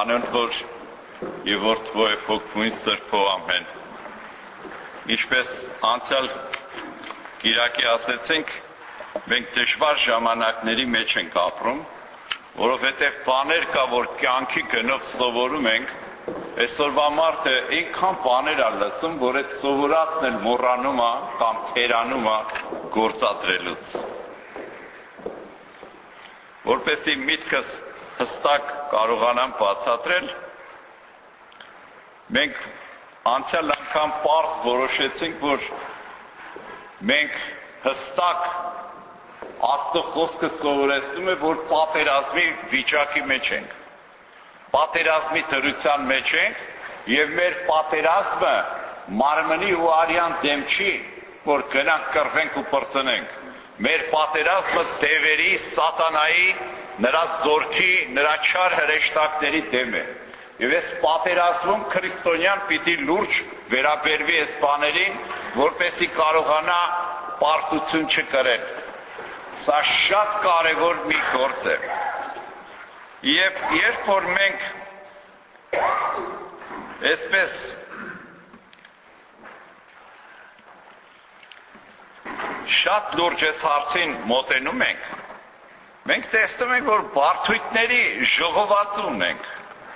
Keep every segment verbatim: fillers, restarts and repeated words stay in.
Անոն որ եւ որդվո եւ հոգմույն սրբո ամեն։ Ինչպես անցյալ Կիրակի ասեցինք, մենք դժվար ժամանակների մեջ ենք ապրում, որովհետեւ բաներ կա, որ կյանքի գնով սովորում ենք, այսօրվա մարդը այնքան բաներ ա լսում, որ այդ սովորածն էլ մոռանում է կամ թերանում է գործադրելուց։ Որպեսզի միտքս հստակ կարողանամ բացատրել, մենք անցյալ անգամ պարզ որոշեցինք, որ մենք հստակ Աստծո խոսքը սովորեցնում է, որ պատերազմի վիճակի մեջ ենք, պատերազմի դրության մեջ ենք եւ մեր պատերազմը մարմնի ու արյան դեմ չի, որ գնանք կռվենք ու պրծնենք, մեր պատերազմը դևերի, սատանայի, նրա զորքի, նրա չար հրեշտակների դեմ է եւ այս պատերազմում քրիստոնյան պիտի լուրջ վերաբերվի այս բաներին, որպեսզի կարողանա պարտություն չկրել։ Սա շատ կարևոր մի գործ է։ Եվ երբ որ մենք այսպես շատ լուրջ այս հարցին մոտենում ենք, մենք տեսնում ենք, որ բարդույթների ժողոված ունենք։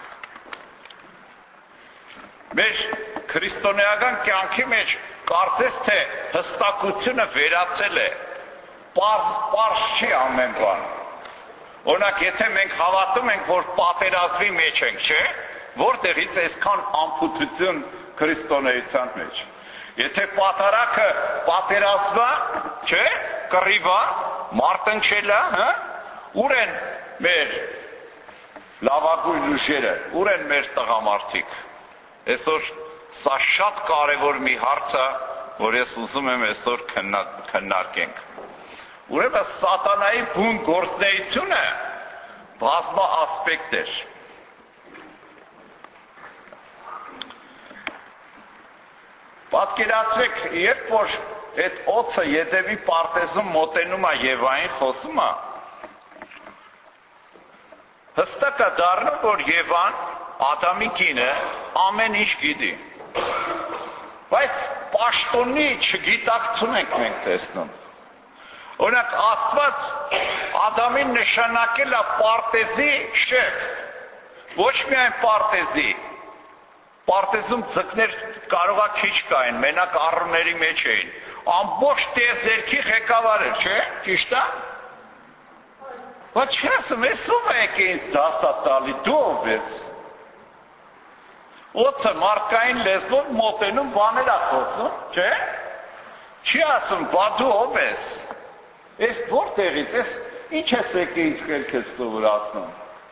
Մեր քրիստոնեական կյանքի մեջ կարծես թե հստակությունը վերացել է, պարզ չի ամեն բան։ Օրինակ, եթե մենք հավատում ենք, որ պատերազմի մեջ ենք, չէ՞, որտեղից այսքան անփութություն քրիստոնեության մեջ։ Եթե պատարակը պատերազմա, չէ՞, կռիվա, մարտնչելա, հա՞, ուր են մեր լավագույն ուժերը, ուր են մեր տղամարդիկ։ Այսօր սա շատ կարևոր մի հարց է, որ ես ուզում եմ այսօր քննարկենք։ Ուրեմն սատանայի բուն գործունեությունը բազմա ասպեկտ էր։ Պատկերացրեք, երբ որ այդ օձը Եդեմի պարտեզում մոտենում է Եվային խոսում է, հստակ է դառնում, որ Եվան, Ադամի կինը, ամեն ինչ գիտի։ Բայց պաշտոնի չգիտակցում ենք մենք տեսնում։ Օրինակ, Աստված Ադամին նշանակել է պարտեզի շեֆ, ոչ միայն պարտեզի, պարտեզում ձկներ կարող է քիչ կային, մենակ առուների մեջ էին, ամբողջ տիեզերքի ղեկավար էր, չէ՞, ճիշտ է։ Բայց չի ասում, ես ով եք ինձ դասա տալի, դու ով ես։ Օդը մարդկային լեզվով մոտենում բաներ է խոսում, չէ՞։ Չի ասում, բա դու ով ես։ Ես որտեղից, ես ինչ ես եկե ինձ խելքես սովորացնում։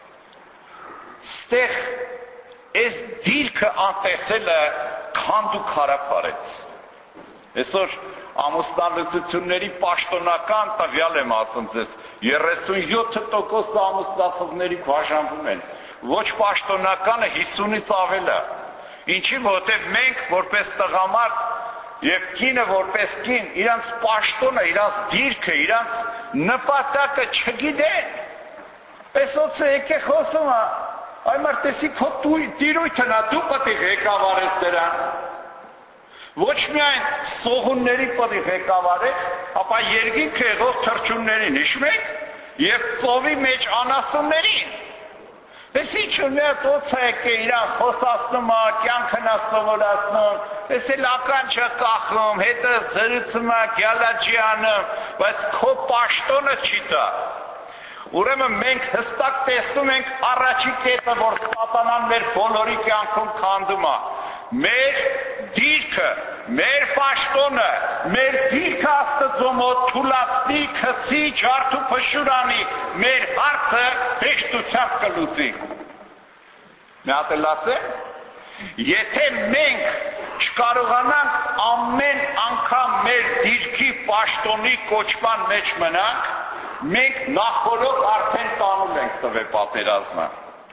Ստեղ ես դիրքը անտեսել է քանդ ու քարափարեց։ Այսօր ամուսնալուծությունների պաշտոնական տվյալ եմ ասում ձեզ, երեսունյոթ տոկոս ամուսնացողների բաժանվում են, ոչ պաշտոնականը հիսունից ավել է։ Ինչի, որտեղ մենք որպես տղամարդ եւ կինը որպես կին, իրանց պաշտոնը, իրանց դիրքը, իրանց նպատակը չգիտեն։ Պես ոցը եկե խոսում է, այ մարտեսի քո տիրույթն է, դու պետք է ղեկավարես դրան։ Ոչ միայն սողունների պետք է ղեկավարես, ապա երկինքը եղող թռչուններին, հիշում եք, եւ ծովի մեջ անասուններին։ Պես ինչ ունի ոցը եկե իրան խոսացնում է, կյանքն է սովորացնում, պես էլ ականջը կախում, հետը զրուցում է, գյալաջի անում, բայց քո պաշտոնը չի տա։ Ուրեմն մենք հստակ տեսնում ենք առաջի կետը, որ սատանան մեր բոլորի կյանքում քանդում է։ Մեր դիրքը, մեր պաշտոնը, մեր դիրքը Աստծո մոտ թուլացնի, քցի, ջարդու փշուրանի, մեր հարցը հեշտությամբ կլուծի։ Մի հատ էլ ասեմ, եթե մենք չկարողանանք ամեն անգամ մեր դիրքի պաշտոնի կոչման մեջ մնանք, մենք նախորդ արդեն տանում ենք տվե պատերազմը։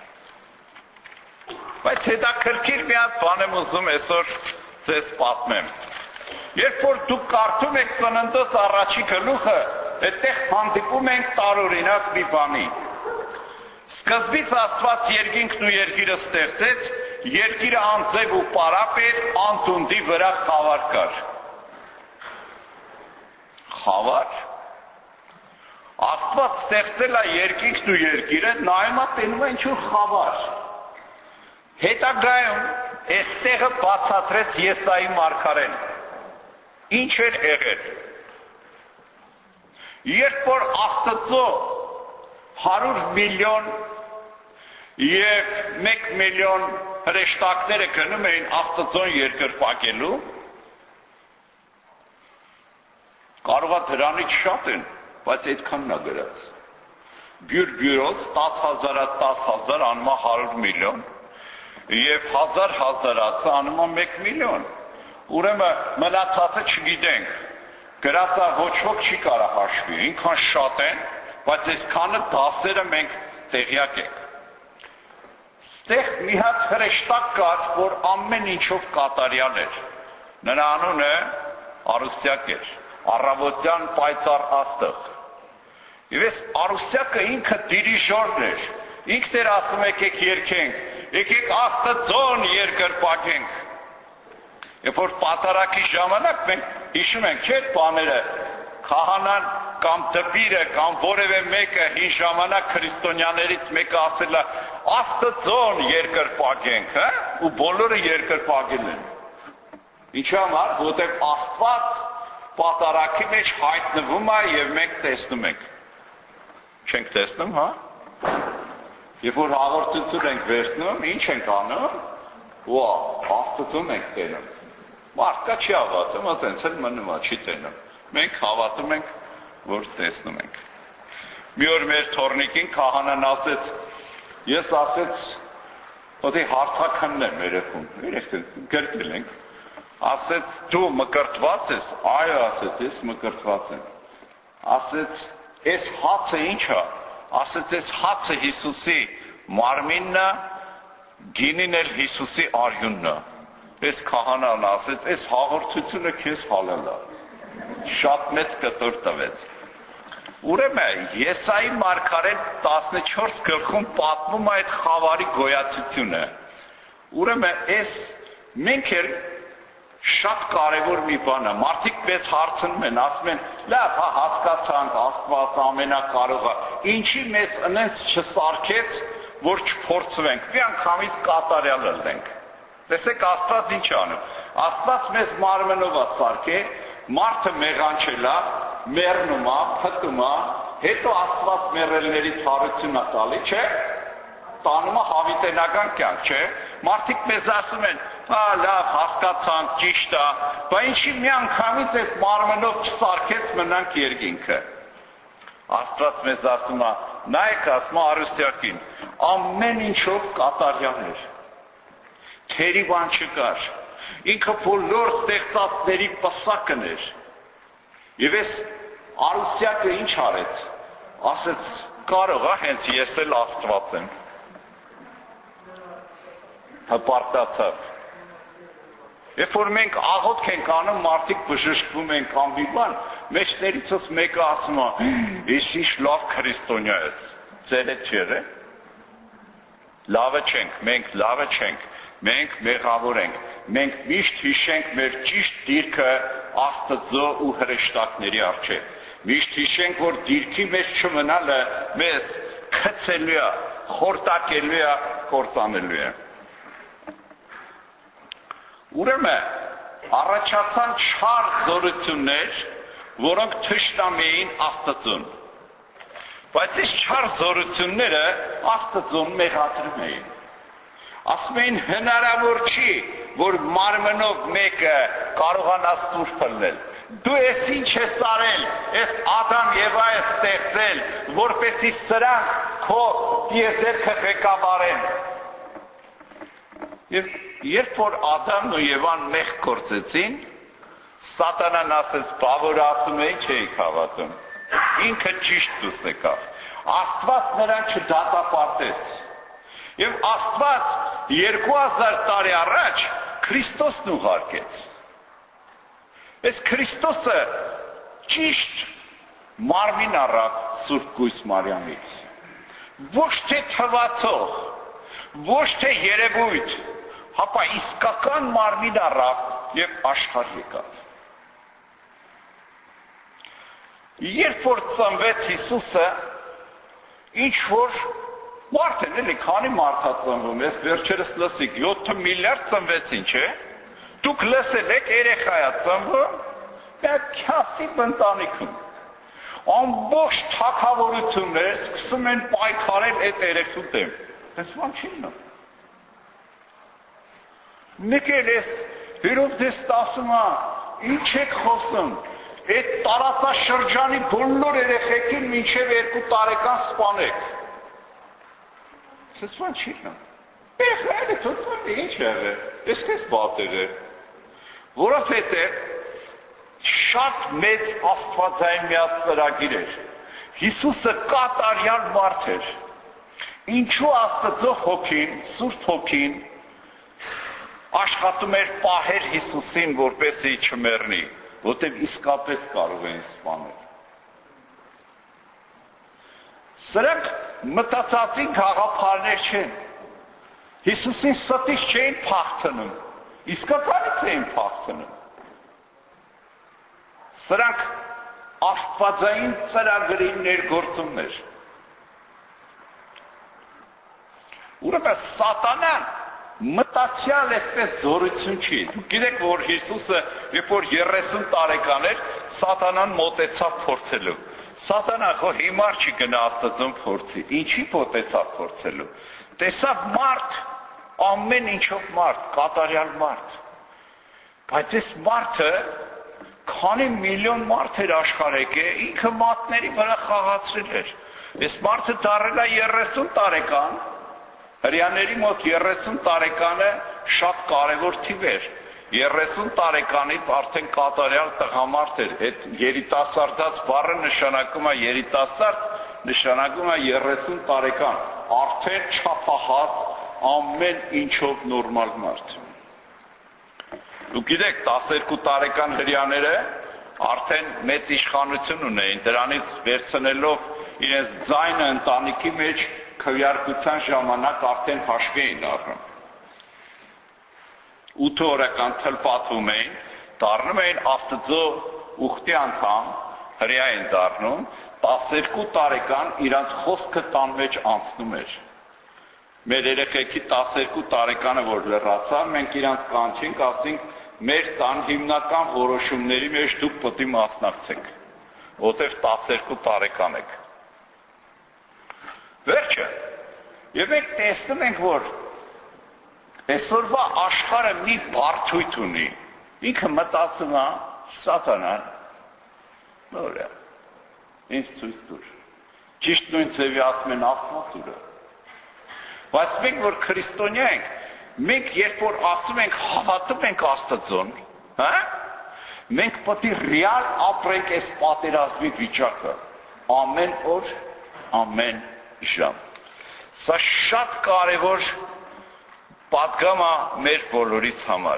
Բայց հետաքրքիր մի հատ բան եմ ուզում այսօր ձեզ պատմեմ։ Երբ որ դուք կարդում եք Ծննդոց առաջի գլուխը, այդտեղ հանդիպում ենք տարօրինակ մի բանի։ Սկզբից Աստված երկինքն ու երկիրը ստեղծեց, երկիրը անձև ու պարապ էր, անտունդի վրա խավար կար։ Խավար։ Աստված ստեղծել է երկինքն ու երկիրը, նայում է տենում է ինչ-որ խավար։ Հետագայում այստեղը բացատրեց Եսայի մարգարեն։ Ինչ էր եղել։ Երբ որ Աստծո հարյուր միլիոն եւ մեկ միլիոն հրեշտակները գնում էին Աստծոն երկրպագելու, կարող է դրանից շատ են, բայց այդքանն է գրած։ Բյուր-բյուրոց տաս հազարը տաս հազար անում է հարյուր միլիոն եւ հազար հազարացը անում է մեկ միլիոն։ Ուրեմն մնացածը չգիտենք։ Գրածը ոչ ոք չի կարող հաշվի, ինքան շատ են, բայց այսքանը դասերը մենք տեղյակ ենք։ Ստեղ մի հատ հրեշտակ կար, որ ամեն ինչով կատարյալ էր։ Նրա անունը Արուսյակ էր, առավոտյան պայծառ աստղ։ Եվ այս Արուսյակը ինքը դիրիժորն էր, ինքն էր ասում եկեք երգենք, եկեք Աստծոն երկրպագենք։ Երբ որ պատարակի ժամանակ մենք հիշում ենք, չէ՞ բաները, քահանան կամ դպիրը կամ որևէ մեկը հին ժամանակ քրիստոնյաներից մեկը ասել է Աստծոն երկրպագենք, հա, ու բոլորը երկրպագել են։ Ինչու՞ համար, որտեղ Աստված պատարակի մեջ հայտնվում է եւ մենք տեսնում ենք։ Չենք տեսնում, հա։ Երբ որ հաղորդություն ենք վերցնում, ինչ ենք անում։ Ո, Աստծոն ենք տենում։ Մարդկա չի հավատում, այտենց էլ մնում է, չի տենում։ Մենք հավատում ենք, որ տեսնում ենք։ Մի օր մեր թորնիկին քահանան ասեց, ես ասեց, ոդի հարթականն եմ երեքում, երեքում գրկել ենք, ասեց, դու մկրտված ես, այո, ասեց, ես մկրտված եմ, ասեց, ես հացը ինչ է, ասեց, ես հացը Հիսուսի մարմինն է, գինին էլ Հիսուսի արյունն է, ես քահանան ասեց, ես հաղորդությունը քեզ հալել է, շատ մեծ կտոր տվեց։ Ուրեմն Եսայի մարգարեն տասնչորս գլխում պատմում է այդ խավարի գոյացությունը։ Ուրեմն այս մենք էլ շատ կարևոր մի բան է։ Մարդիկ մեզ հարցնում են, ասում են, լավ, հա հասկացանք, Աստված ամենակարող է։ Ինչի մեզ այնպես չսարքեց, որ չփորձվենք, մի անգամից կատարյալ լինենք։ Տեսեք Աստված ինչ անում։ Աստված մեզ մարմնով է սարքել, մարդը մեղանչել է, մեռնում է, փտում է, հետո Աստված մեռելների թարություն է տալի, չէ՞։ Տանում է հավիտենական կյանք, չէ՞։ Մարդիկ մեզ ասում են, հա, լավ, հասկացանք, ճիշտ է, բայց ինչի մի անգամից այդ մարմնով չսարքեց մնանք երկինքը։ Աստված մեզ ասում է, նայեք, ասում է Արուսյակին, ամեն ինչով կատարյալ էր։ Թերի բան չկար։ Ինքը բոլոր ստեղծածների պսակն էր։ Եվ այս Արուսյակը ինչ արեց, ասեց, կարող է հենց ես էլ Աստված եմ։ Հպարտացավ։ Երբ որ մենք աղոթք ենք անում, մարդիկ բժշկվում են կամ մի բան, մեջներիցս մեկը ասում է, ես ինչ լավ քրիստոնյա ես, ձեր հետ չէ՞։ Լավը չենք, մենք լավը չենք, մենք մեղավոր ենք, մենք միշտ հիշենք մեր ճիշտ դիրքը Աստծո ու հրեշտակների առջև։ Միշտ հիշենք, որ դիրքի մեջ չմնալը մեզ քցելու է, խորտակելու է, կործանելու է։ Ուրեմն առաջացան չար զորություններ, որոնք թշնամի էին Աստծուն։ Բայց այս չար զորությունները Աստծուն մեղադրում էին։ Ասում էին հնարավոր չի, որ մարմնով մեկը կարողանա սուրբ լինել։ Դու ես ինչ ես արել, ես Ադամ եւ Եվա ես ստեղծել, որպեսզի սրանք քո դիեզերքը ղեկավարեն։ Եվ երբ որ Ադամն ու Եվան մեղք գործեցին, Սատանան ասեց, բա որ ասում էի չէիք հավատում։ Ինքը ճիշտ դուս եկավ։ Աստված նրան չդատապարտեց։ Եվ Աստված երկու հազար տարի առաջ Քրիստոսն ուղարկեց։ Այս Քրիստոսը ճիշտ մարմին առավ Սուրբ Գույս Մարիամից։ ոչ թե թվացող, ոչ թե երևույթ, հապա իսկական մարմին առավ եւ աշխարհ եկավ։ Երբ որ ծնվեց Հիսուսը, ինչ որ մարդ են, էլի, քանի մարդ է ծնվում, ես վերջերս լսիք, յոթ միլիարդ ծնվեցին, չէ՞։ Դուք լսել եք, երեխա է ծնվում, մի քյասի ընտանիքում։ Ամբողջ թագավորություններ սկսում են պայքարել այդ երեխու դեմ։ Այս բան չի լինում։ Մեկ էլ ես հերով դες ասում է, ինչ եք խոսում, այդ տարածաշրջանի բոլոր երեխեքին մինչև երկու տարեկան սպանեք։ Այս բան չի լինում։ Երեխայինը թողնի ինչ եղել, ես քեզ բատել է։ Որովհետև շատ մեծ աստվածային մի ծրագիր էր։ Հիսուսը կատարյալ մարդ էր։ Ինչու Աստծո հոգին, Սուրբ հոգին աշխատում էր պահել Հիսուսին, որպեսզի չմեռնի, որտեղ իսկապես կարող էին սպանել։ Սրանք մտածածի գաղափարներ չեն։ Հիսուսին ստից չէին փախցնում, իսկականից էին փախցնում։ Սրանք աստվածային ծրագրի ներգործումներ։ Ուրեմն սատանան մտածյալ այսպես զորություն չի։ Դուք գիտեք, որ Հիսուսը, երբ որ երեսուն տարեկան էր, սատանան մոտեցավ փորձելու։ Սատանա խո հիմար չի գնա Աստծուն փորձի։ Ինչի մոտեցավ փորձելու։ Տեսավ մարդ, ամեն ինչով մարդ, կատարյալ մարդ։ Բայց այս մարդը քանի միլիոն մարդ էր աշխարհեք է, ինքը մատների վրա խաղացրել էր։ Այս մարդը դառել է երեսուն տարեկան, հրյաների մոտ երեսուն տարեկանը շատ կարևոր թիվ էր։ երեսուն տարեկանից արդեն կատարյալ տղամարդ էր։ Այդ երիտասարդաց բառը նշանակում է երիտասարդ, նշանակում է երեսուն տարեկան, արդեն չափահաս, ամեն ինչով նորմալ մարդ։ Դուք գիտեք, տասներկու տարեկան հրյաները արդեն մեծ իշխանություն ունեին, դրանից վերցնելով իրենց ձայնը ընտանիքի մեջ քվեարկության ժամանակ արդեն հաշվի էին առնում։ ութ օրական թլպատվում էին, դառնում էին Աստծո ուխտի անդամ, հրյա են դառնում, տասներկու տարեկան իրանց խոսքը տան մեջ անցնում էր։ Մեր երեխեքի տասներկու տարեկանը որ լրացավ, մենք իրանց կանչենք, ասենք, մեր տան հիմնական որոշումների մեջ դուք պետք է մասնակցեք, որտեղ տասներկու տարեկան եք։ Վերջը, եւ մենք տեսնում ենք, որ այսօրվա աշխարհը մի բարդույթ ունի, ինքը մտածում է սատանան, նոր է, ինձ ցույց տուր, ճիշտ նույն ձևի ասում են Աստվածուրը, բայց մենք որ քրիստոնյա ենք, մենք երբ որ ասում ենք հավատում ենք Աստծուն, հա, մենք պետք է ռեալ ապրենք այս պատերազմի վիճակը, ամեն օր, ամեն ժամ։ Սա շատ կարևոր պատգամ է մեր բոլորիս համար։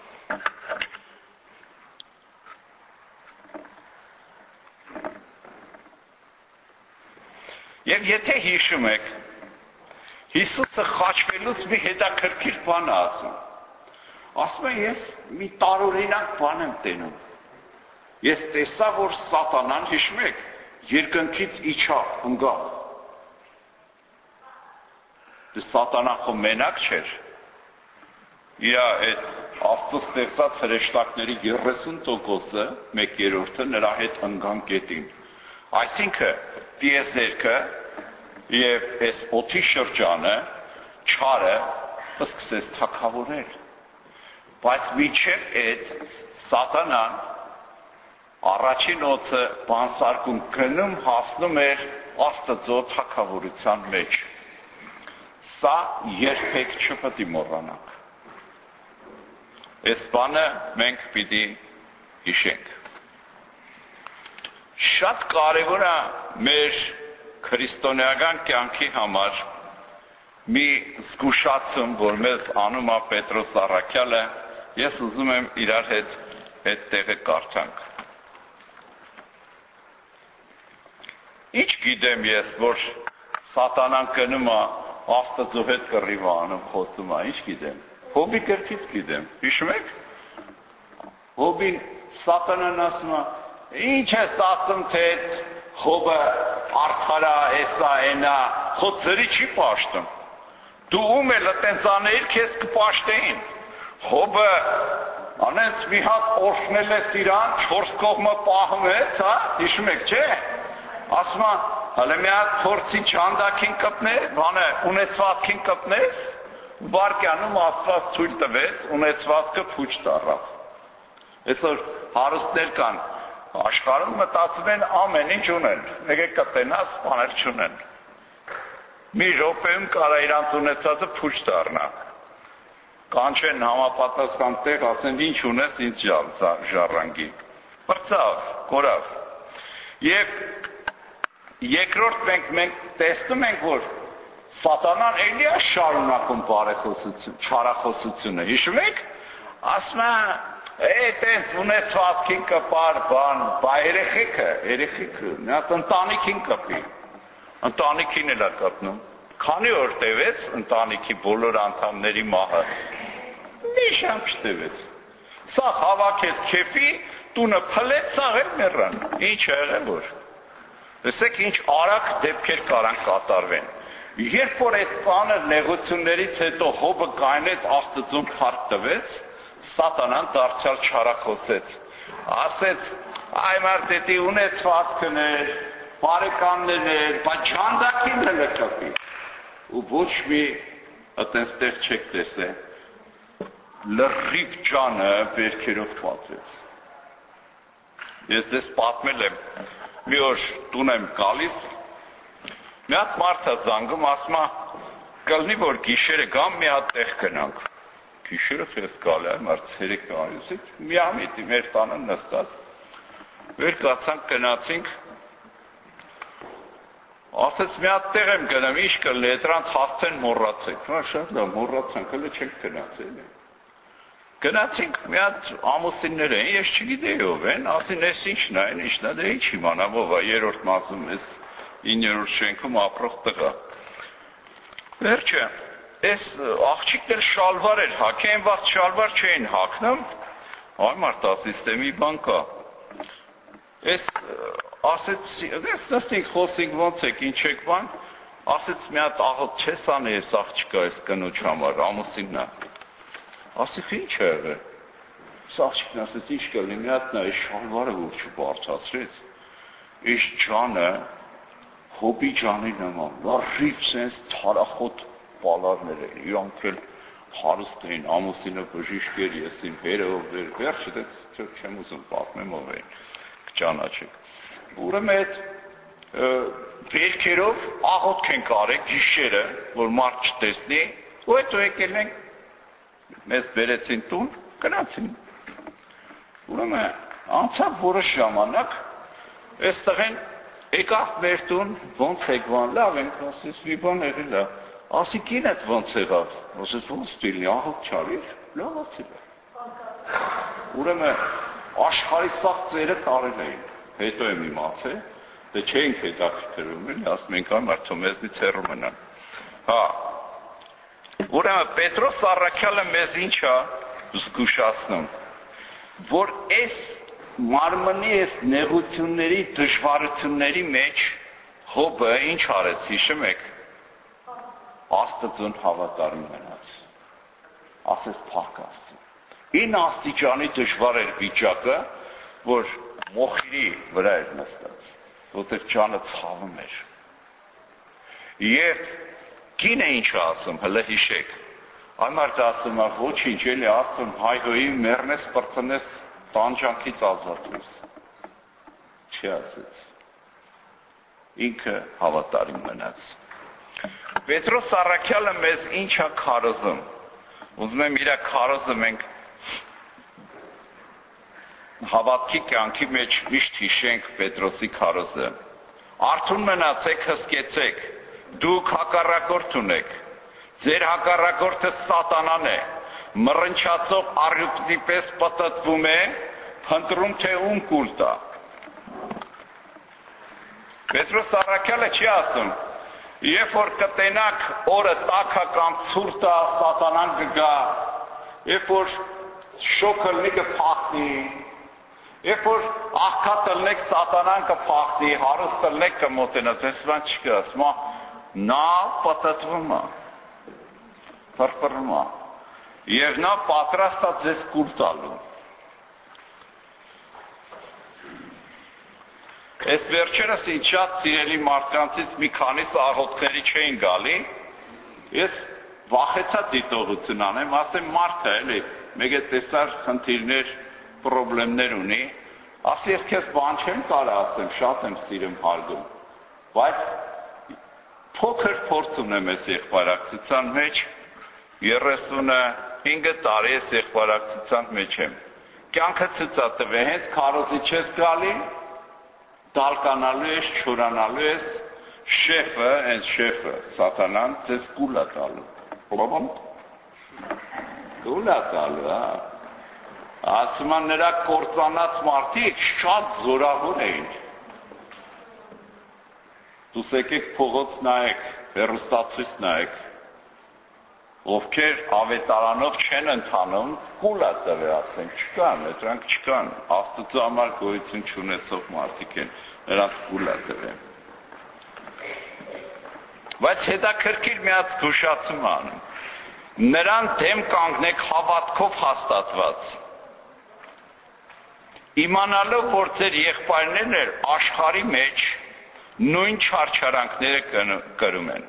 Եվ եթե հիշում եք, Հիսուսը խաչվելուց մի հետաքրքիր բան է ասում։ Ասում է, ես մի տարօրինակ բան եմ տենում։ Ես տեսա, որ սատանան, հիշում եք, երկնքից իջավ, ընկավ։ Սատանան խո մենակ չէր։ Իր այդ Աստծո ստեղծած հրեշտակների երեսուն տոկոսը, մեկ երրորդը նրա հետ ընկան գետին։ Այսինքն տիեզերքը եւ այս օդի շրջանը, չարը սկսեց թագավորել։ Բայց մինչև այդ սատանան առաջին օդը բանսարկում գնում հասնում էր Աստծո թագավորության մեջ։ Սա երբեք չպետք է մոռանանք։ Այս բանը մենք պիտի հիշենք։ Շատ կարևոր է մեր քրիստոնեական կյանքի համար մի զգուշացում, որ մեզ անում է Պետրոս Առաքյալը, ես ուզում եմ իրար հետ այդ տեղը կարդանք։ Ինչ գիտեմ ես, որ Սատանան կնում է Աստծո հետ կռիվանում խոսում է, ինչ գիտեմ։ Հոբի կրկից գիտեմ։ Հիշում եք։ Հոբին Սատանան ասում է, ինչ ես ասում, թե Հոբը արդարա, էսա, էնա, խո ծրի չի պաշտում։ Դու ում էլ տենց անել քեզ կպաշտեին։ Հոբը անենց մի հատ օրհնել ես իրան, չորս կողմը պահում ես, հա, հիշում եք, չէ։ Ասում է, հələ մի հատ փորձի չանդակին կպնես, բանը ունեցվածքին կպնես, վարկյանում Աստված թույլ տվեց, ունեցվածքը փուչ դառավ։ Այսօր հարուստներ կան, աշխարհում մտածում են ամեն ինչ ունեն, եկեք կտենաս, բաներ չունեն։ Մի րոպեում կարա իրանց ունեցածը փուչ դառնա։ Կանչեն համապատասխան տեղ, ասեն ինչ ունես, ինձ ժառանգի։ Բրծավ, կորավ։ Եվ երկրորդ մենք մենք տեսնում ենք, որ Սատանան էլի է շարունակում բարեխոսություն, չարախոսությունը, հիշում եք։ Ասում է, այդպես ունեցվածքին կպար բան, բա երեխեքը, երեխեքը, մի հատ ընտանիքին կպի։ Ընտանիքին էլ է կպնում։ Քանի օր տևեց ընտանիքի բոլոր անդամների մահը։ Մի ժամ չտևեց։ Սա հավաքեց քեֆի, տունը փլեց, սաղ էլ մեռան։ Ինչ է եղել որ։ Տեսեք ինչ արագ դեպքեր կարան կատարվեն։ Երբ որ այդ բանը նեղություններից հետո Հոբը կայնեց Աստծուն փառք տվեց, Սատանան դարձյալ չարախոսեց, ասեց, այ մարդետի ունեցվածքն էր, բարեկամներն էր, բայց ջանդակին էլ կպի, ու ոչ մի այդպես տեղ չեք տեսել, լրիվ ջանը վերքերով պատվեց։ Ես դες պատմել եմ, մի օր տուն եմ գալիս, մի հատ մարդ է զանգում, ասում է, կլինի որ գիշերը գամ մի հատ տեղ գնանք։ Գիշերը ես գալի եմ, արդ ցերեկ նայեցիք, մի ամիտ մեր տանը նստած, վեր կացանք գնացինք, ասեց մի հատ տեղ եմ գնամ, ինչ կլինի, դրանց հասցեն մոռացեք, հա շատ լավ, մոռացանք, հələ չենք գնացել։ Գնացինք մի հատ ամուսիններ են, ես չգիտեի ով են, ասին ես ինչն է, ինչն է, դե ինչ իմանամ ով է, երրորդ մասում ես իններորդ շենքում ապրող տղա։ Վերջը Այս աղջիկն էլ շալվար էր հագեն, վաղ շալվար չէին հագնում, այ մարդ ասիստե մի բան կա, այս ասեց, ես նստինք խոսինք ոնց եք, ինչ եք բան, ասեց մի հատ աղոտ չես անի ես աղջիկա ես կնոջ համար, ամուսինն է, ասիք ինչ է եղել, այս աղջիկն ասեց ինչ կլինի, մի հատ նա այս շալվարը որ չբարձրացրեց, այս ջանը Հոբի ջանի նման, լարիվ սենց թարախոտ պալարներ են, իրանք էլ հարուստ էին, ամուսինը բժիշկ էր, ես իմ հերով էր, վերջը դες չեմ ուզում պատմեմ ով էին, կճանաչեք։ Ուրեմն այդ վերքերով աղոթք ենք արել գիշերը, որ մարդ չտեսնի, ու հետո եկել ենք, մեզ բերեցին տուն, գնացին։ Ուրեմն անցավ որոշ ժամանակ, այստեղ են եկավ մեր տուն, ոնց եք բան, լավ ենք, ասես մի բան եղել է, ասի կին էդ ոնց եղավ, ասես ոնց դիլնի, աղոտ չարիր, լավացել է։ Ուրեմն աշխարհի սաղ ծերը տարել էին, հետո եմ իմացել, դե չենք հետաքրքրում էլի, ասում ենք ան մարդու մեզնից հեռու մնան։ Հա։ Ուրեմն Պետրոս Առաքյալը մեզ ինչ է զգուշացնում, որ այս մարմնի այս նեղությունների, դժվարությունների մեջ Հոբը ինչ արեց, հիշում եք, Աստծուն հավատարիմ մնաց, ասես փառք Աստծուն։ Ին աստիճանի դժվար էր վիճակը, որ մոխիրի վրա էր նստած, որտեղ ջանը ցավում էր։ Եվ կինը ինչ է ասում, հələ հիշեք, այն մարդը ասում է, ոչինչ, էլի Աստծուն հայհոյի մեռնես, պրծնես, տանջանքից ազատվես, չի ասեց, ինքը հավատարիմ մնաց։ Պետրոս Առաքյալը մեզ ինչ է քարոզում, ուզում եմ իրա քարոզը մենք հավատքի կյանքի մեջ միշտ հիշենք Պետրոսի քարոզը, արթուն մնացեք, հսկեցեք, դուք հակառակորդ ունեք, ձեր հակառակորդը Սատանան է, մռնչացող առյուծի պես պտտվում է, փնտրում թե ում կուլ տա։ Պետրոս Առաքյալը չի ասում, Երբ որ կտենակ օրը տաքը կամ ցուրտը սատանան կգա, երբ որ շոկը լի կփախնի, երբ որ աղքատը լեք սատանան կփախնի, հարուստը լեք կմոտենա, ձեզ բան չկա, ասма նա պատտվում է, փրփրում է, եւ նա պատրաստ է ձեզ կուլ տալու։ Այս վերջերս ինձ շատ սիրելի մարդկանցից մի քանիսը աղոթքների չէին գալի, ես վախեցա դիտողություն անեմ, ասեմ մարդը էլի, մեկ է տեսար խնդիրներ, պրոբլեմներ ունի, ասի ես քեզ բան չեմ կարա ասեմ, շատ եմ սիրում հարգում, բայց փոքր փորձ ունեմ այս եղբայրակցության մեջ, երեսունհինգ տարի ես եղբայրակցության մեջ եմ, կյանքը ցծատվ է, հենց քարոզի չես գալի, դալկանալու ես, չորանալու ես, շեֆը, հենց շեֆը, սատանան, ձեզ կուլ է տալու, պրոբոն, կուլ է տալու, հա, ասում են նրա կործանած մարդիկ շատ զորավոր էին, դուս եկեք փողոց նայեք, հեռուստացույց նայեք, ովքեր ավետարանով չեն ընթանում, կուլ է տվել, ասենք, չկան, դրանք չկան, Աստծո համար գոյություն չունեցող մարդիկ են, նրանց կուլ է տվել։ Բայց հետաքրքիր մի հատ զգուշացում անում, նրան դեմ կանգնեք հավատքով հաստատված, իմանալով, որ ձեր եղբայրներն էլ աշխարհի մեջ նույն չարչարանքները կրում են։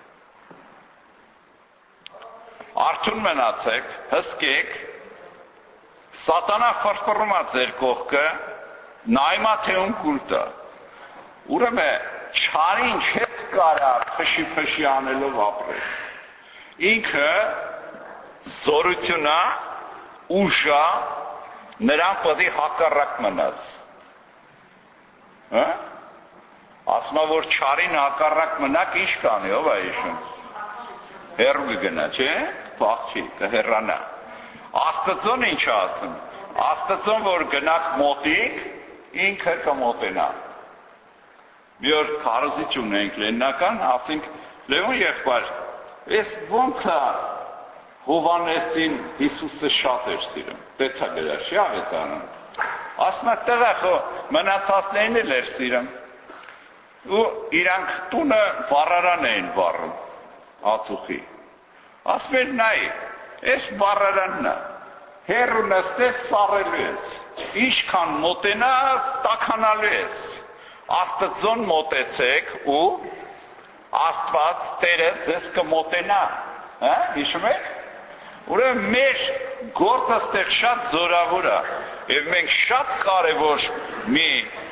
Արթուն մնացեք, հսկեք, սատանա խրխռում է ձեր կողքը, նայմա թե ում կուլ տա։ Ուրեմն չարին չես կարա փշի-փշի անելով ապրել։ Ինքը զորությունա, ուժա, նրան պետք է հակառակ մնաս։ Հա? Ասма որ չարին հակառակ մնաք ինչ կանի, ով է հիշում։ Հեռու կգնա, չէ՞, փախչի, կհեռանա։ Աստծոն ինչ ասում։ Աստծոն որ գնաք մոտիկ, ինքը կմոտենա։ Մի օր քարոզիչ ունենք լեննական, ասենք Լևոն եղբայր, այս ոնց է Հովանեսին Հիսուսը շատ էր սիրում։ Պետք է գրաշ, ավետարան։ Ասում է տղա խո մնացածներին էլ էր սիրում։ Ու իրանք տունը վառարան էին վառում, ածուխի։ Ասում էր նայ, այս վառարանն է, հեռու նստես սառելու ես, ինչքան մոտենաս, տաքանալու ես, Աստծոն մոտեցեք ու Աստված Տերը ձեզ կմոտենա, հիշում եք, ուրեմն մեր գործը ստեղ շատ զորավոր է, և մենք շատ կարևոր մի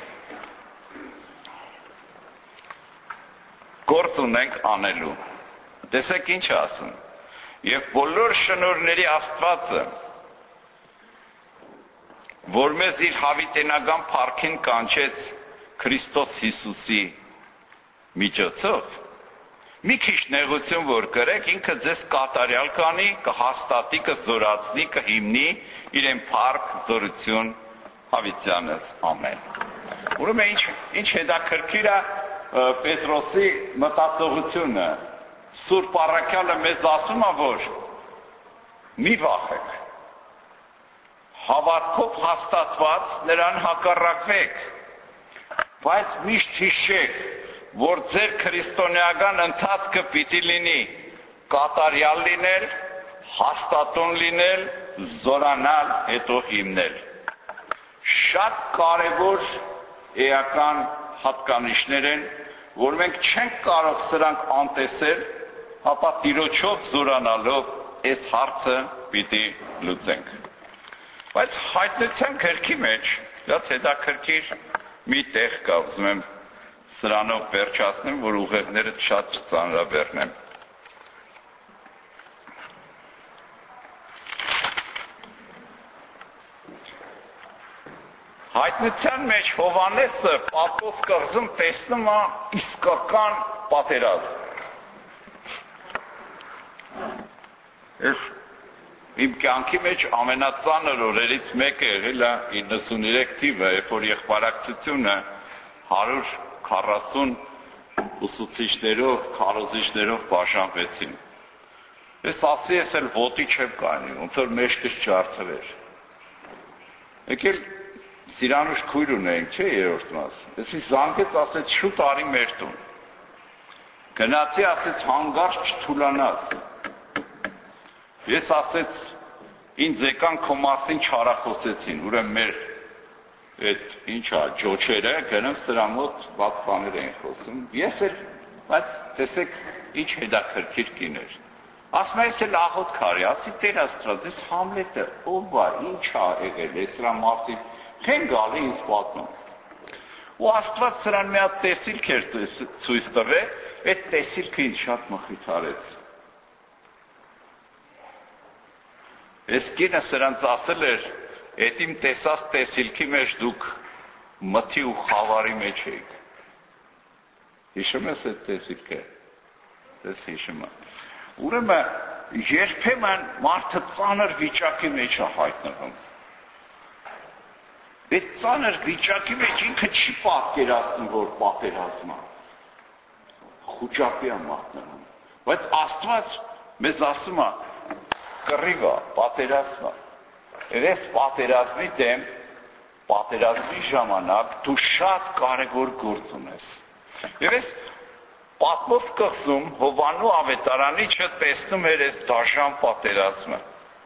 գործ ունենք անելու, տեսեք ինչ ասում, և բոլոր շնորհների Աստվածը, որ մեզ իր հավիտենական փառքին կանչեց Քրիստոս Հիսուսի միջոցով, մի քիչ նեղություն որ կրեք, ինքը ձեզ կատարյալ կանի, կհաստատի, կզորացնի, կհիմնի իրեն փառք, զորություն, հավիտյանս, ամեն։ Ուրեմն ինչ, ինչ հետաքրքիր է Պետրոսի մտածողությունը, Սուրբ առաքյալը մեզ ասում է, որ մի վախեք, հավատքով հաստատված նրան հակառակվեք, բայց միշտ հիշեք, որ ձեր քրիստոնեական ընթացքը պիտի լինի կատարյալ լինել, հաստատուն լինել, զորանալ, հետո հիմնել։ Շատ կարևոր էական հատկանիշներ են, որ մենք չենք կարող սրանք անտեսել, ապա Տիրոջով զորանալով այս հարցը պիտի լուծենք։ Բայց հայտնության գրքի մեջ, դա հետաքրքիր մի տեղ կա, ուզում եմ սրանով վերջացնեմ, որ ուղեղները շատ չծանրաբեռնեմ։ Հայտնության մեջ Հովանեսը Պատմոս կղզում տեսնում է իսկական պատերազմ։ Ես իմ կյանքի մեջ ամենածանր օրերից մեկը եղել է իննսուներեք թիվը, երբ որ եղբայրակցությունը հարյուր քառասուն ուսուցիչներով, քարոզիչներով բաժանվեցին։ Ես ասի ես էլ ոտի չեմ կանի, ոնց որ մեջքս ջարդվեր։ Եկել Սիրանուշ քույր ունենք, չէ, երրորդ մաս։ Ես զանգեց, ասեց շուտ արի մեր տուն։ Գնացի, ասեց հանգարց չթուլանաս։ Ես ասեց ինձ եկան քո մասին չարախոսեցին, ուրեմն մեր այդ ինչա ջոչերը գնամ սրա մոտ ված բաներ են խոսում։ Ես էլ, բայց տեսեք ինչ հետաքրքիր կիներ։ Ասում ես էլ աղոտ քարի, ասի Տեր Աստված, ես Համլետը, ով բա, ինչ ա եղել, ես սրա մասին չեն գալի ինձ պատմում։ Ու Աստված սրան մի հատ տեսիլք էր ցույց տվել, այդ տեսիլքը ինձ շատ մխիթարեց։ Ես կինը սրանց ասել էր, այդ իմ տեսած տեսիլքի մեջ դուք մթի ու խավարի մեջ եք։ Հիշում ես այդ տեսիլքը։ Ես հիշում եմ։ Ուրեմն երբեմն մարդը ծանր վիճակի մեջ է հայտնվում։ Այդ ծանր վիճակի մեջ ինքը չի պատկերացնում, որ պատերազմ է։ Խուճապի է մատնվում։ Բայց Աստված մեզ ասում է, կռիվ է, պատերազմ է։ Եվ այս պատերազմի դեմ, պատերազմի ժամանակ դու շատ կարևոր գործ ունես։ Եվ այս պատմող կղզում Հովանու ավետարանի չտեսնում էր այս դաժան պատերազմը։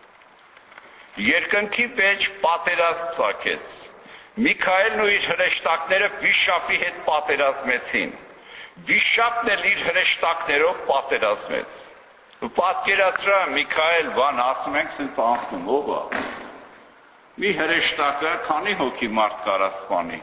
Երկնքի մեջ պատերազմ ծագեց։ Միքայելն ու իր հրեշտակները Վիշապի հետ պատերազմեցին։ Վիշապն էլ իր հրեշտակներով պատերազմեց։ Ու պատկերացրա Միքայել բան ասում ենք սենց անցնում, ով է։ Մի հրեշտակը քանի հոգի մարդ կարա սպանի։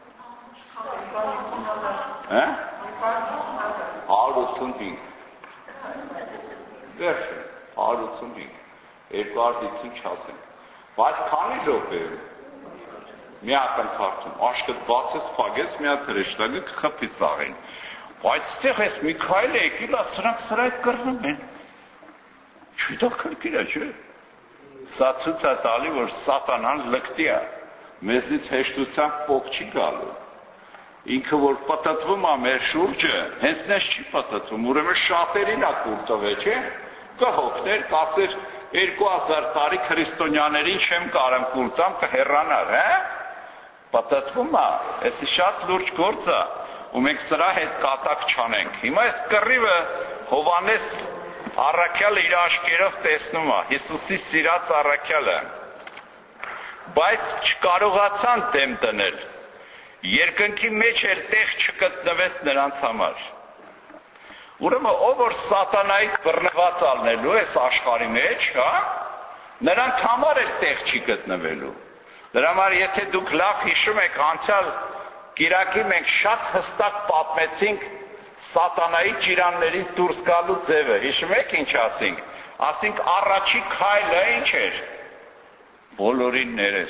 Հա՞։ հարյուր ութսունհինգ։ Վերջ, հարյուր ութսունհինգ։ երկու հարյուր հիսուն չասենք։ Բայց քանի րոպեում մի հատ ընթացքում աշկդ բացես, փակես, մի հատ հրեշտակը կխփի սաղին։ Բայց այդտեղ էս Միքայելը եկել է, սրանք սրա հետ կռվում են։ Չհետաքրքիր է, չէ՞։ Սա ցույց է տալի, որ սատանան լկտի է, մեզնից հեշտությամբ փոք չի գալու։ Ինքը որ պատտվում է մեր շուրջը, հենց նես չի պատտվում, ուրեմն շատերին է կուր տվել, չէ՞։ Կհոգներ, կասեր երկու հազար տարի քրիստոնյաներին չեմ կարեմ կուր տամ, կհեռանար, հա։ Պատտվում է, էսի շատ լուրջ գործ է, ու մենք սրա հետ կատակ չանենք։ Հիմա այս կռիվը Հովանես առաքյալը իր աչքերով տեսնում է, Հիսուսի սիրած առաքյալը, բայց չկարողացան դեմ դնել։ Երկնքի մեջ էլ տեղ չգտնվեց նրանց համար։ Ուրեմն ով որ սատանայից բռնված ալնելու է աշխարհի մեջ, հա, նրանց համար էլ տեղ չի գտնվելու։ Դրա համար եթե դուք լավ հիշում եք, անցյալ կիրակի մենք շատ հստակ պատմեցինք սատանայի ճիրաններից դուրս գալու ձևը։ Հիշում եք ինչ ասինք։ Ասինք առաջի քայլը ինչ էր։ Բոլորին ներես։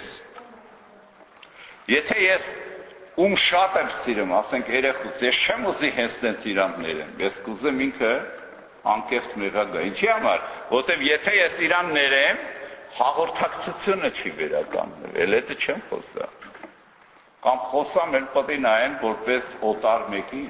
Եթե ես ում շատ եմ սիրում, ասենք երեխուց, ես չեմ ուզի հենց տենց իրան ներեմ, ես կուզեմ ինքը անկեղծ մեղա գա։ Ինչի համար, որտեվ եթե ես իրան ներեմ, հաղորդակցությունը չի վերականգնվի, էլ էդը չեմ խոսա։ Կամ խոսամ էլ պետք է նայեմ որպես օտար մեկին։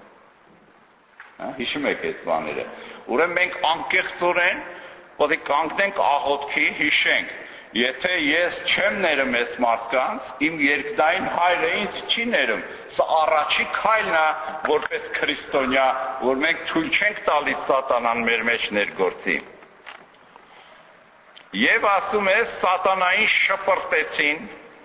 Հիշում եք այդ բաները։ Ուրեմն մենք անկեղծորեն պետք է կանգնենք աղոթքի, հիշենք։ Եթե ես չեմ ներում այս մարդկանց, իմ երկնային հայրը ինձ չի ներում։ Սա առաջի քայլն է որպես քրիստոնյա, որ մենք թույլ չենք տալիս սատանան մեր մեջ ներգործի։ Եվ ասում է սատանային շպրտեցին,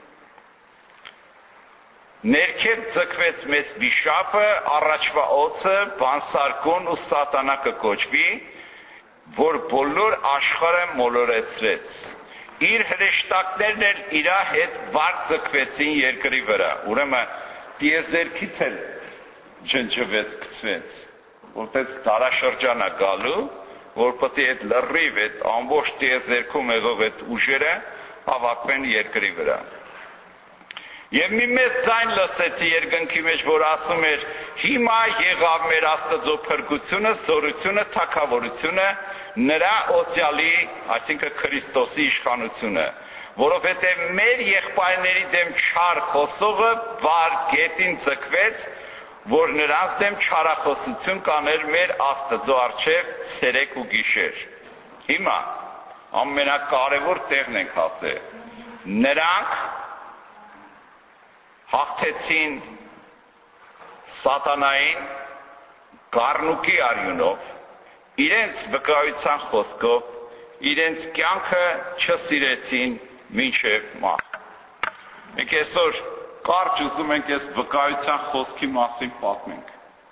ներքև ձգվեց մեծ վիշապը, առաջվա օձը, բանսարկուն ու սատանա կկոչվի, որ բոլոր աշխարհը մոլորեցրեց։ Իր հրեշտակներն էլ իր հետ վար ձգվեցին երկրի վրա, ուրեմն տիեզերքից էլ ջնջվեց, գցվեց, որպես դարաշրջան է գալու, որ պետք է այդ լրիվ, այդ ամբողջ տիեզերքում եղող այդ ուժերը հավաքվեն երկրի վրա։ Եվ մի մեծ ձայն լսեցի երկնքի մեջ, որ ասում էր. հիմա եղավ մեր Աստծո փրկությունը, զորությունը, թագավորությունը, նրա օծյալի, այսինքն Քրիստոսի իշխանությունը, որովհետև մեր եղբայրների դեմ չար խոսողը վար գետին ձգվեց, որ նրանց դեմ չարախոսություն կաներ մեր Աստծո առջև ցերեկ ու գիշեր։ Հիմա ամենակարևոր տեղն ենք հասել։ Նրանք հաղթեցին սատանային գառնուկի արյունով, իրենց վկայության խոսքով, իրենց կյանքը չսիրեցին մինչև մահ։ Մենք այսօր կարճ ուզում ենք այս վկայության խոսքի մասին պատմենք։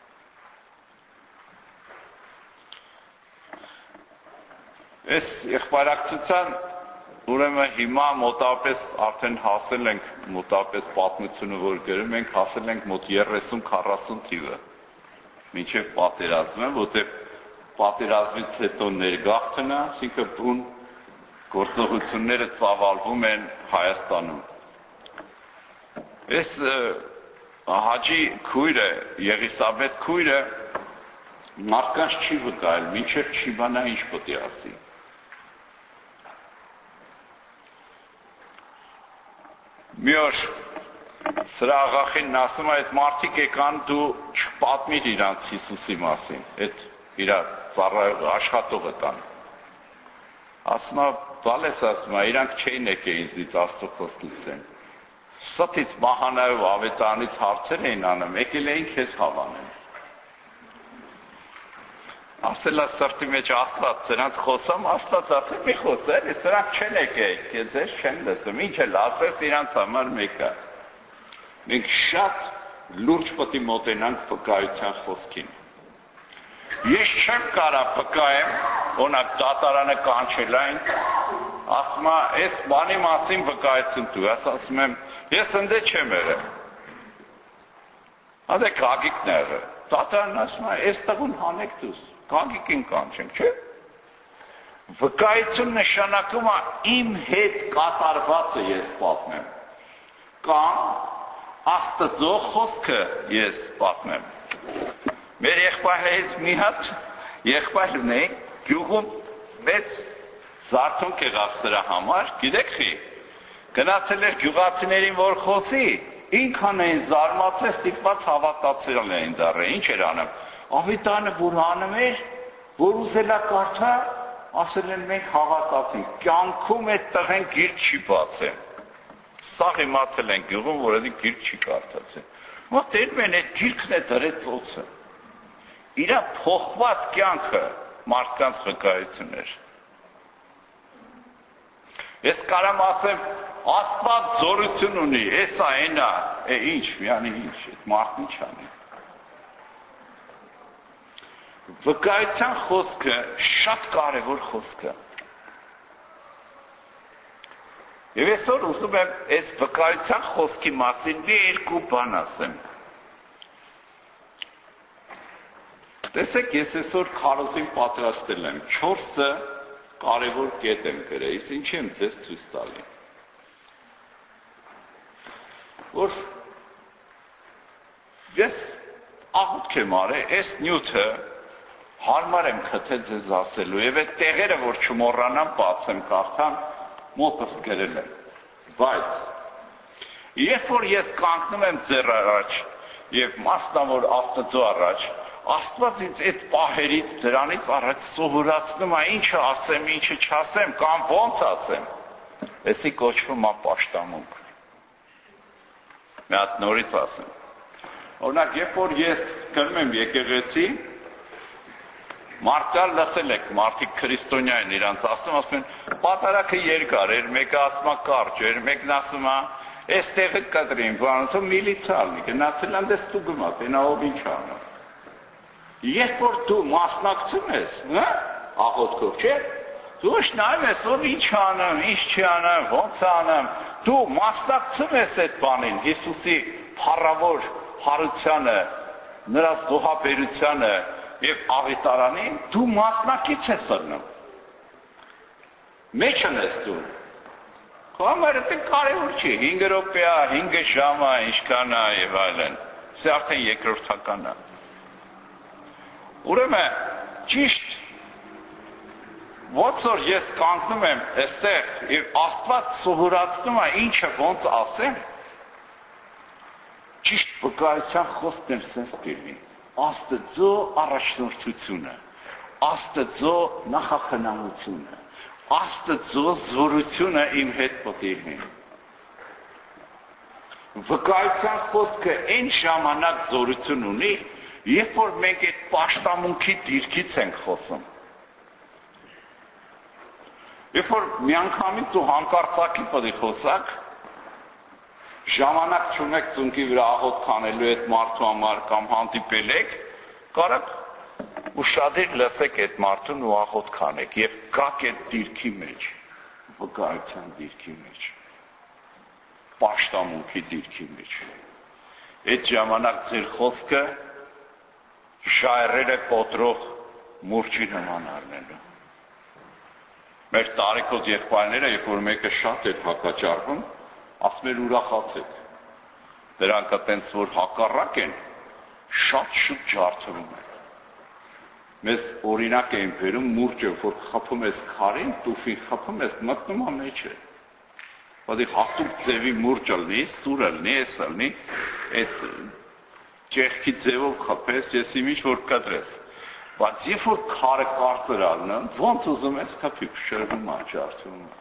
Այս եղբայրակցության ուրեմն հիմա մոտավորապես արդեն հասել ենք մոտավորպես պատմությունը, որ գրում ենք, հասել ենք մոտ երեսուն քառասուն թիվը։ Մինչև պատերազմը, որտեղ պատերազմից հետո ներգաղթն է, այսինքն բուն գործողությունները ծավալվում են Հայաստանում։ Այս Հաջի քույրը, Եղիսաբեթ քույրը մարդկանց չի վկայել, մինչև չի բանա ինչ պետք է ասի։ Մի օր սրա աղախինն ասում է, այդ մարդիկ եկան, դու չպատմիր իրանց Հիսուսի մասին, այդ իր ծառայողը, աշխատողը կան։ Ասում է, բալես ասում է, իրանք չէին եկե ինձից Աստծո խոսք լսեն։ Ստից մահանայով ավետարանից հարցեր էին անում, եկել էին քեզ հավանեն։ Ասել է սրտի մեջ Աստված, սրանց խոսամ, Աստված ասել, մի խոսել, սրանք չեն եկել, ձեզ չեն լսում, ինչ էլ ասես իրանց համար մեկը։ Մենք շատ լուրջ պետք է մոտենանք վկայության խոսքին։ Ես չեմ կարող վկայեմ, օրինակ դատարանը կանչել այն, ասում է, այս բանի մասին վկայություն տու, ասում եմ, ես ընդ չեմ եղել։ Ադե Գագիկն է եղել։ Դատարանն ասում է, այս տղուն հանեք դուս, Գագիկին կանչենք, չէ՞։ Վկայություն նշանակում է իմ հետ կատարվածը ես պատմեմ։ Կամ Աստծո խոսքը ես պատմեմ։ Մեր եղբայրներից մի հատ եղբայր ունեին, գյուղում մեծ զարթոնք եղավ սրա համար, գիտեք խի, գնացել էր գյուղացիներին, որ խոսի, ինքան էին զարմացել, ստիպված հավատացել էին դառել, ինչ էր անում։ Ավետարանը որ անում էր, որ ուզելա կարդա, ասել են մենք հավատացինք, կյանքում այդ տղեն գիրք չի բացել։ Սաղ իմացել են գյուղում, որ այդ գիրք չի կարդացել։ Մոտ տերում են այդ գիրքն է դրեց ծոցը։ Իրա փոխված կյանքը մարդկանց վկայություն էր։ Ես կարամ ասեմ, Աստված զորություն ունի, էսա այնա, է ինչ, միանի ինչ, այդ մարդն ինչ անի։ Վկայության խոսքը շատ կարևոր խոսք է։ Եվ այսօր ուզում եմ այս վկայության խոսքի մասին մի երկու բան ասեմ։ Տեսեք, ես այսօր քարոզին պատրաստել եմ, չորսը կարևոր կետ եմ գրել, իսկ ինչ եմ ձեզ ցույց տալի։ Որ ես աղոթք եմ արել, այս նյութը հարմար եմ քթել ձեզ ասելու, եւ այդ տեղերը, որ չմոռանամ, բացեմ, կարդամ, մոտս գրել եմ, բայց երբ որ ես կանգնում եմ ձեր առաջ եւ մասնավոր Աստծո առաջ, Աստված ինձ այդ պահերից դրանից առաջ սովորացնում է ինչը ասեմ, ինչը չասեմ կամ ոնց ասեմ, էսի կոչվում է պաշտամունք։ Մի հատ նորից ասեմ։ Օրինակ, երբ որ ես գնում եմ եկեղեցի, մարդկալ լսել եք, մարդիկ քրիստոնյա են իրանց ասում, ասում են, պատարակը երկար էր, մեկը ասում է կարճ էր, մեկն ասում է, այս տեղը կտրին, բանոցը միլիցալնի, գնացել եմ դες դու գմատ, ենա ով ինչ անում։ Երբ որ դու մասնակցում ես, աղոթքով, չէ, դու շնայում ես, ով ինչ անեմ, ինչ չի անեմ, ոնց անեմ, դու մասնակցում ես այդ բանին, Հիսուսի փառավոր հարությանը, նրա զոհաբերությանը եւ ավետարանին, դու մասնակից ես ըրնում։ Մեջն ես դու։ Քո համար դա կարևոր չի, հինգ րոպե, հինգ ժամ, ինչքան է եւ այլն։ Սա արդեն երկրորդական է։ Ուրեմն ճիշտ ոնց որ ես կանգնում եմ այստեղ եւ Աստված սովորացնում է ինչը ոնց ասեմ, ճիշտ վկայության խոսքն էլ sense կերնի։ Աստծո առաջնորդությունը, Աստծո նախախնամությունը, Աստծո զորությունը իմ հետ պատերին։ Վկայության խոսքը այն ժամանակ զորություն ունի, երբ որ մենք այդ պաշտամունքի դիրքից ենք խոսում։ Երբ որ միանգամից ու հանկարծակի պետք է խոսակ, ժամանակ չունեք ծունկի վրա աղոտ քանելու այդ մարդու համար կամ հանդիպել եք, կարաք ուշադիր լսեք այդ մարդուն ու աղոտ քանեք եւ գաք այդ դիրքի մեջ, վկայության դիրքի մեջ, պաշտամունքի դիրքի մեջ։ Այդ ժամանակ ձեր խոսքը շայրերը կոտրող մուրճի նման առնելու։ Մեր տարիքոտ եղբայրները, երբ որ մեկը շատ էր հակաճառվում, ասում էր ուրախացեք։ Դրանք այտենց որ հակառակ են, շատ շուտ ջարդվում են։ Մեզ օրինակ էին բերում մուրճը, որ խփում ես քարին, տուֆին խփում ես, մտնում է մեջը։ Բայց հատուկ ձևի մուրճը լինի, սուրը լինի, էսը լինի, այդ ճեղքի ձևով խփես, ես իմիջ որ կտրես։ Բայց երբ որ քարը կարծր առնում, ոնց ուզում ես խփի, շրջում է, ջարդվում է։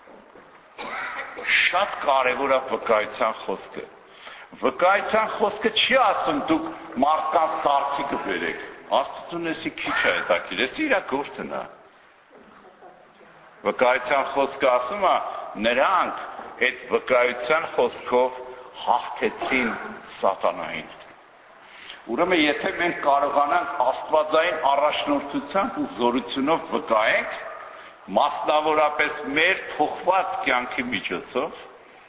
Շատ կարևոր է վկայության խոսքը։ Վկայության խոսքը չի ասում դուք մարդկանց դարձի կբերեք։ Աստծուն էսի քիչ է հետաքրքիր, էսի իր գործն է։ Վկայության խոսքը ասում է նրանք այդ վկայության խոսքով հաղթեցին սատանային։ Ուրեմն եթե մենք կարողանանք աստվածային առաջնորդությամբ ու զորությունով վկայենք, մասնավորապես մեր փոխված կյանքի միջոցով,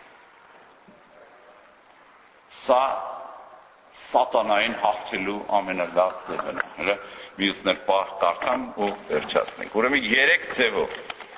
սա սատանային հաղթելու ամենալավ ձևն է։ Հələ մյուսներ պահ կարդամ ու վերջացնենք։ Ուրեմն երեք ձևով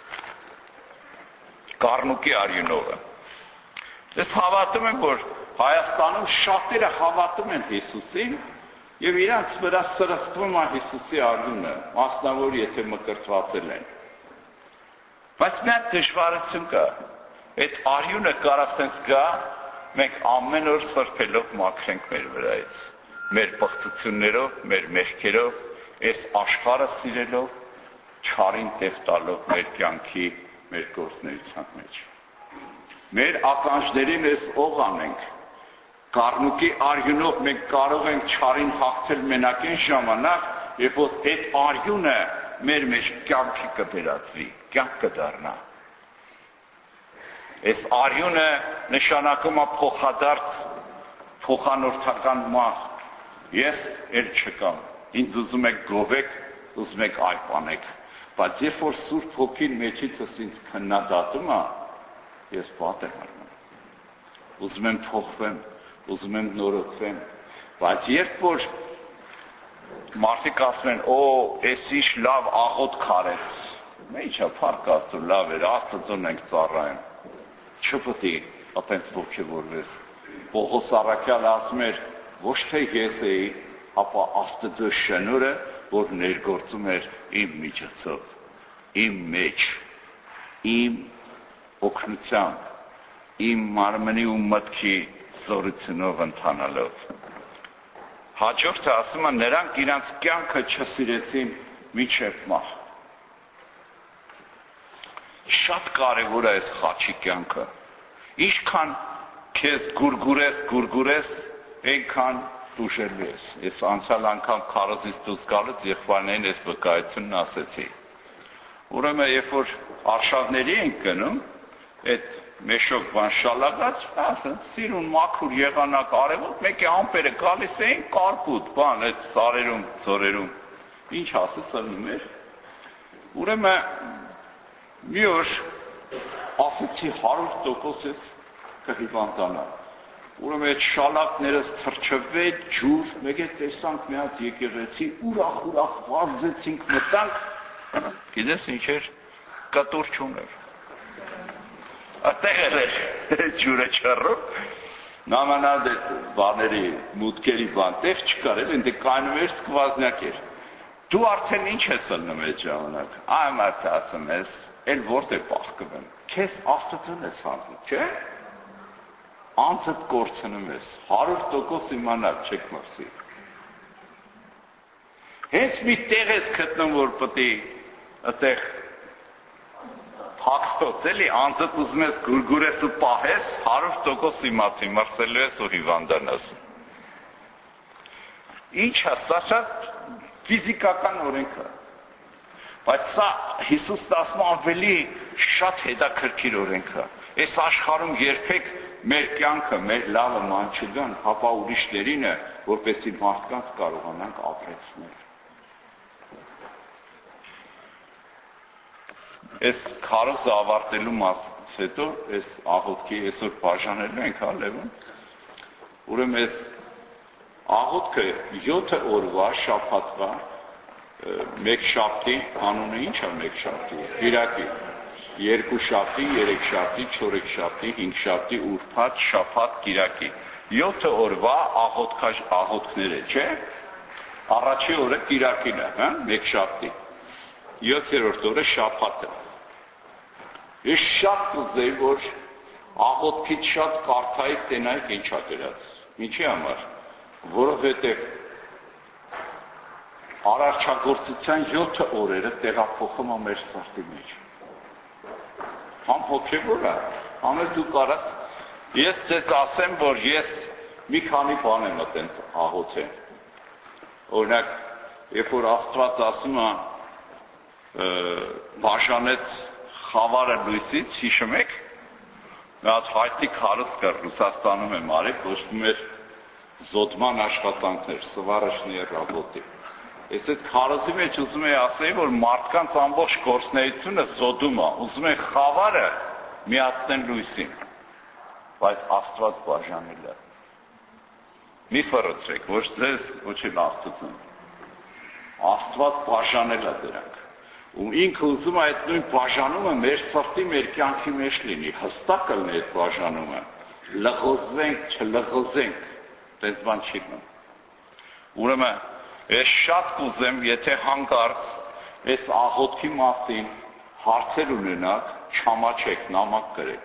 Կառնուկի արյունովը։ Ես հավատում եմ, որ Հայաստանում շատերը հավատում են Հիսուսին եւ իրանց վրա սրտվում է Հիսուսի արյունը, մասնավոր եթե մկրտվածել են։ Բայց մի հատ դժվարություն կա։ Այդ արյունը կարող sense գա, մենք ամեն օր սրբելով մաքրենք մեր վրայից, մեր պղծություններով, մեր մեղքերով, այս աշխարհը սիրելով, չարին տեղ տալով մեր կյանքի, մեր գործունեության մեջ։ Մեր ականջների մեզ ող անենք, Կառնուկի արյունով մենք կարող ենք չարին հաղթել մենակ այն ժամանակ, երբ որ այդ արյունը մեր մեջ կյանքի կվերածվի, կյանք կդառնա։ Այս արյունը նշանակում է փոխադարձ, փոխանորդական մահ։ Ես էլ չկամ, ինձ ուզում եք գովեք, ուզում եք այլ անեք, բայց երբ որ Սուրբ Հոգին մեջիցս ինձ քննադատում է, ես պատ եմ առնում, ուզում եմ փոխվեմ, ուզում եմ նորոգվեմ, բայց երբ որ մարդիկ ասում են, օ, էս ինչ լավ աղոտ քարեց, մեջա փառք Աստծո, լավ էր, Աստծուն ենք ծառայում, չպետք է այտենց ողջորվես։ Պողոս առաքյալը ասում էր, ոչ թե ես էի, ապա Աստծո շնորհը, որ ներգործում էր իմ միջոցով, իմ մեջ, իմ օգնությամբ, իմ մարմնի ու մտքի զորությունով ընթանալով։ Հաջորդը ասում է, նրանք իրանց կյանքը չսիրեցին մինչև մահ։ Շատ կարևոր է այս խաչի կյանքը։ Ինչքան քեզ գուրգուրես, գուրգուրես, այնքան դուժելու ես։ Ես անցյալ անգամ քարոզից դուրս գալուց եղբայրներին այս վկայությունն ասեցի։ Ուրեմն երբ որ արշավների ենք գնում, այդ մեշոկ բան շալակած, ասեն, սիրուն մաքուր եղանակ արևոտ, մեկի ամպերը գալիս էին կարկուտ, բան, այդ սարերում, ծորերում, ինչ ասես ըլնում էր, ուրեմն մի օր ասեցի հարյուր տոկոս ես կհիվանդանա, ուրեմն այդ շալակներս թրջվեց, ջուր, մեկ է տեսանք մի հատ եկեղեցի, ուրախ, ուրախ վազեցինք, մտանք, գիտես ինչ էր, կտուր չուներ, Այդտեղ էր ջուրը չռում, նամանալ այդ բաների, մուտքերի բան, տեղ չկար, էլ ինձ կայնում էր սկվազնյակ էր։ Դու արդեն ինչ ես ըլնում այդ ժամանակ, այ մարդը ասում ես, էլ որտե պախկվեմ, քեզ Աստծուն ես հանձնում, չէ՞։ անձդ կորցնում ես, հարյուր տոկոս իմանալ չեք մրսի։ Հենց մի տեղ ես գտնում, որ պետք է այդտեղ փակստոց էլի, անձդ ուզում ես գուրգուրես ու պահես, հարյուր տոկոս իմացի մրսելու ես ու հիվանդանաս։ Ինչ է, սա շատ ֆիզիկական օրենք է։ Բայց սա Հիսուսն ասում ավելի շատ հետաքրքիր օրենք է։ Այս աշխարհում երբեք մեր կյանքը, մեր լավը ման չգան, հապա ուրիշներին է, որպեսզի մարդկանց կարողանանք ապրեցնել։ Այս քարոզը ավարտելու մասից հետո, այս աղոթքի այսօր բաժանելու ենք, հա Լևոն։ Ուրեմն այս աղոթքը յոթ օրվա շաբաթվա մեկ շաբթի, անունը ինչ է մեկ շաբթի, Կիրակի, երկու շաբթի, երեք շաբթի, չորեք շաբթի, հինգ շաբթի, ուրբաթ, շաբաթ, Կիրակի։ յոթ օրվա աղոթքներ է, չէ՞։ Առաջի օրը Կիրակին է, հա, մեկ շաբթի։ յոթերորդ օրը շաբաթը։ Ես շատ կուզեի, որ աղոթքից շատ կարդայի տենայք ինչ ա գրած։ Ինչի համար, որովհետև արարչագործության յոթ օրերը տեղափոխում է մեր սրտի մեջ։ Համ հոգևոր է, համ էլ դու կարաս, ես ձեզ ասեմ, որ ես մի քանի բան եմ այդպես աղոթել։ Օրինակ, երբ որ Աստված ասում է բաժանեց խավարը լույսից, հիշում եք, մի հատ հայտնի քարոզ կար Ռուսաստանում եմ արել, կոչվում էր զոդման աշխատանքներ, սվարաշնի ռաբոտի։ Ես այդ քարոզի մեջ ուզում եի ասել, որ մարդկանց ամբողջ գործունեությունը զոդում է, ուզում են խավարը միացնեն լույսին, բայց Աստված բաժանել է։ Մի ֆռոցրեք, ոչ ձեզ, ոչ էլ Աստծուն։ Աստված բաժանել է դրանք։ Ու ինքը ուզում է այդ նույն բաժանումը մեր սրտի, մեր կյանքի մեջ լինի, հստակ լինի այդ բաժանումը, լղոզվենք, չլղոզենք, դες բան չի գնում։ Ուրեմն ես շատ կուզեմ, եթե հանկարծ այս աղոթքի մասին հարցեր ունենաք, չամաչեք, նամակ գրեք։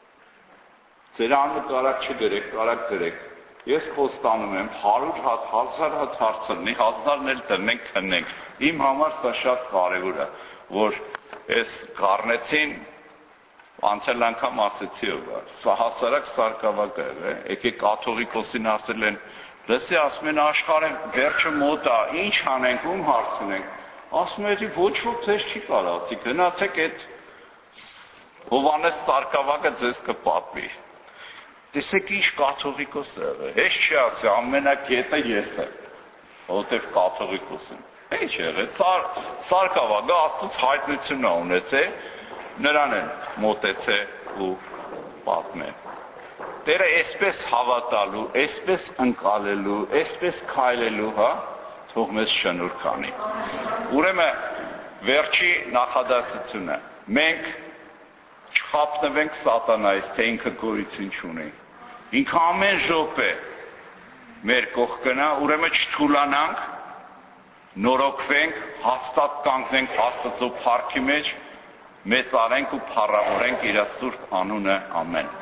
Ձեր անունը կարակ չգրեք, կարակ գրեք։ Ես խոստանում եմ հարյուր հատ, հազար հատ հարցնի, հազարն էլ դնենք, քննենք։ Իմ համար սա շատ կարևոր է, որ այս գառնեցին անցել անգամ ասեցի ով է, սա հասարակ սարկավակը է, եկեք կաթողիկոսին ասել են, լսի ասում են աշխարհը վերջը մոտ է, ինչ անենք, ում հարցնենք, ասում են ոչ ոք ձեզ չի կարող ասի, գնացեք այդ Հովհաննես սարկավակը ձեզ կպատվի։ Տեսեք ինչ կաթողիկոս է, հեչ չի ասի, ամենագետը ես եմ, որովհետև կաթողիկոս եմ։ Ինչ եղել, սարկավակը Աստծուց հայտնություն է ունեցել, նրան են մոտեցել ու պատմել։ Տերը այսպես հավատալու, այսպես ընկալելու, այսպես քայլելու, հա, թող մեզ շնորհ անի։ Ուրեմն վերջի նախադասությունը, մենք չխաբնվենք սատանայից, թե ինքը գոյություն չունի։ Ինքը ամեն րոպե մեր կողքնա, ուրեմն չթուլանանք, նորոգվենք, հաստատ կանգնենք Աստծո փառքի մեջ, մեծարենք ու փառավորենք իր սուրբ անունը, ամեն։